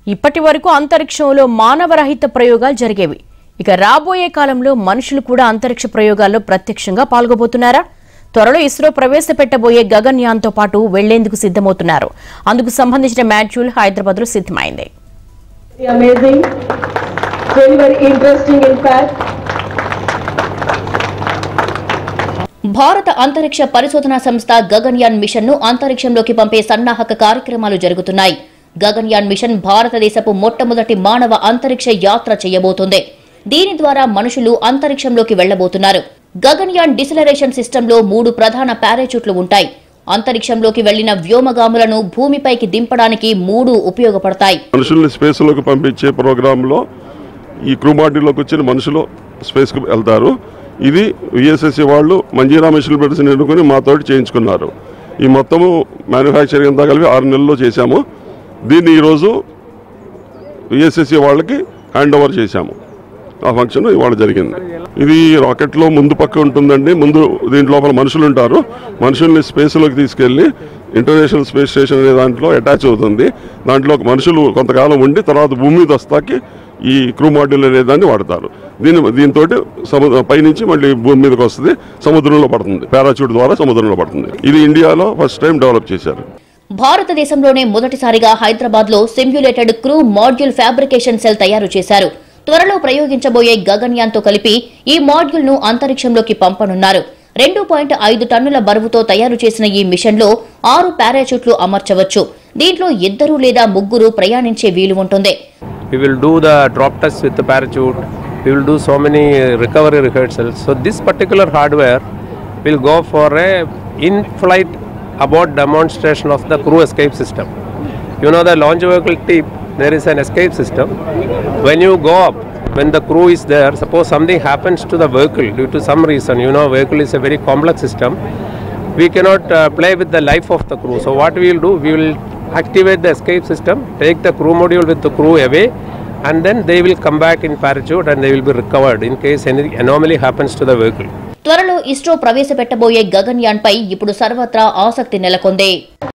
ఇప్పటి వరకు అంతరిక్షంలో మానవరహిత ప్రయోగాలు జరిగేవి. ఇక రాబోయే కాలంలో మనుషులు కూడా అంతరిక్ష ప్రయోగాల్లో ప్రత్యక్షంగా పాల్గొబోతున్నారా? త్వరలో ఇస్రో ప్రవేశపెట్టబోయే గగన్యాన్ తో పాటు వెళ్లేందుకు సిద్ధమవుతున్నారు. అందుకు సంబంధించిన మాడ్యూల్ హైదరాబాద్ లో సిద్ధమైంది. భారత అంతరిక్ష పరిశోధనా సంస్థ గగన్యాన్ మిషన్ ను అంతరిక్షంలోకి పంపే సన్నాహక కార్యక్రమాలు జరుగుతున్నాయి. గగన్యాన్ మిషన్ భారతదేశపు మొట్టమొదటి మానవ అంతరిక్ష యాత్ర చేయబోతోంది. దీని ద్వారా మనుషులు అంతరిక్షంలోకి వెళ్లబోతున్నారు. గగన్యాన్ డిసెలరేషన్ సిస్టంలో 3 ప్రధాన పారాచూట్లు ఉంటాయి. అంతరిక్షంలోకి వెళ్లిన వ్యోమగాములను భూమిపైకి దింపడానికి 3 ఉపయోగపడతాయి. మనుషుల్ని స్పేస్ లోకి పంపించే ప్రోగ్రామ్ లో ఈ క్రూ మాడ్యూల్లోకి వచ్చిన మనుషులు స్పేస్ కు వెళ్తారు. ఇది విఎస్ఎస్సి వాళ్ళు మంజీరా మిషన్ పెట్టి ఎన్నుకొని మాతోటి చేయించుకున్నారు. ఈ మొత్తము మ్యానుఫ్యాక్చరింగ్ అంతా కలిపి 6 నెలల్లో చేశాము. దీన్ని ఈరోజు విఎస్ఎస్సి వాళ్ళకి హ్యాండ్ ఓవర్ చేశాము. ఆ ఫంక్షన్ ఇవాళ జరిగింది. ఇది రాకెట్లో ముందు పక్క ఉంటుందండి. ముందు దీంట్ లోపల మనుషులు ఉంటారు. మనుషుల్ని స్పేస్లోకి తీసుకెళ్లి ఇంటర్నేషనల్ స్పేస్ స్టేషన్ అనే దాంట్లో అటాచ్ అవుతుంది. దాంట్లో మనుషులు కొంతకాలం ఉండి తర్వాత భూమి మీద వస్తాకి ఈ క్రూ మాడ్యూల్ అనే దాన్ని వాడతారు. దీంతో పైనుంచి మళ్ళీ భూమి మీదకి వస్తుంది, సముద్రంలో పడుతుంది. పారాచూట్ ద్వారా సముద్రంలో పడుతుంది. ఇది ఇండియాలో ఫస్ట్ టైం డెవలప్ చేశారు. భారతదేశంలోనే మొదటిసారిగా హైదరాబాద్ లో simulated crew module fabrication cell తయారు చేశారు. త్వరలో ప్రయోగించబోయే గగన్యాన్ తో కలిపి ఈ మాడ్యూల్ ను అంతరిక్షంలోకి పంపనున్నారు. 2.5 టన్నుల బరువుతో తయారు చేసిన ఈ మిషన్ లో 6 పారాచూట్లు అమర్చవచ్చు. దీంట్లో 2 లేదా 3 ప్రయాణించే వీలు ఉంటుంది. We will do the drop test with the parachute. We will do so many recovery rehearsals. So this particular hardware will go for a in-flight abort demonstration of the crew escape system. You know, the launch vehicle tip, there is an escape system. When you go up, when the crew is there, suppose something happens to the vehicle due to some reason, you know, vehicle is a very complex system. We cannot play with the life of the crew. So what we will do, we will activate the escape system, take the crew module with the crew away, and then they will come back in parachute and they will be recovered in case any anomaly happens to the vehicle. త్వరలో ఇస్రో ప్రవేశపెట్టబోయే గగన్యాన్ పై ఇప్పుడు సర్వత్రా ఆసక్తి నెలకొంది.